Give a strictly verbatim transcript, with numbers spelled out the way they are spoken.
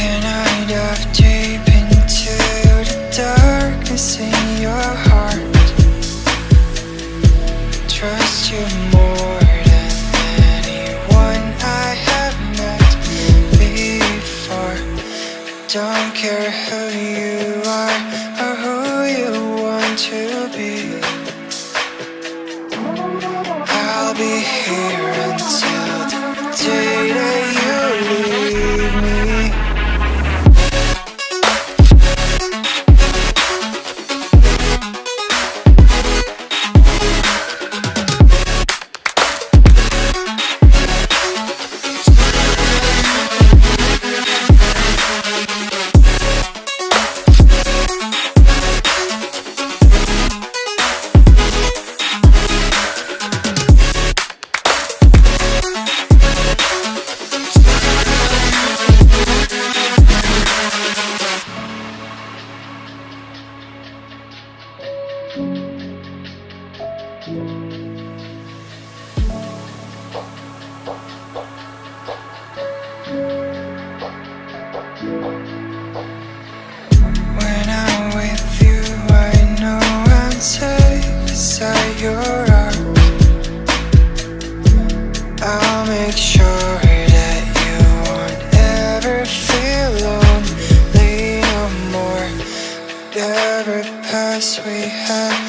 Can I dive deep into the darkness in your heart? Trust you more than anyone I have met before. I don't care who you are or who you want to be. I'll be here until the day that you leave me. When I'm with you, I know I'm safe beside your arms. I'll make sure that you won't ever feel lonely no more. Whatever past we have,